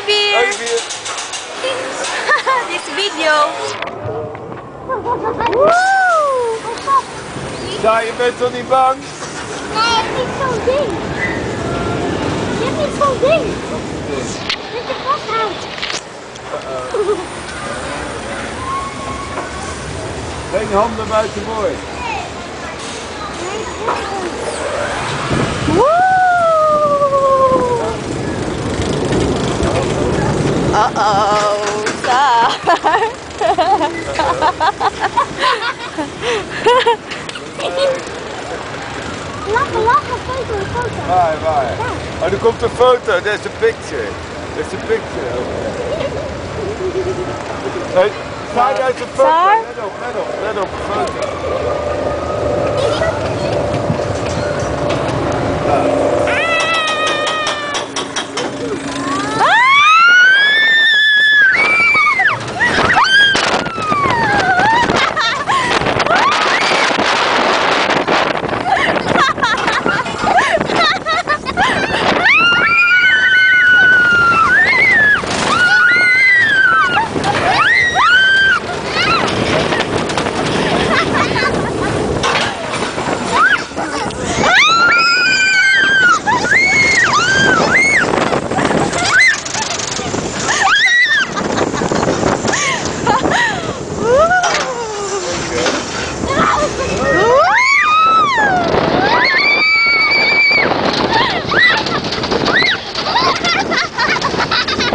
Beer! Hoi Bier. This video! Ja, je bent toch niet bang? Nee, niet zo'n ding. Je hebt niet zo'n ding. Dat je vasthoudt. Geen handen buiten boord. Uh-oh, daar. Lachen, foto. Waar? Oh, er komt een foto. There's a picture. There's a picture. Hey, sta je uit de foto? Daar? Let op, foto.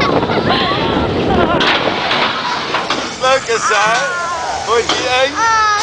Leuk is hè? Vond je die eng?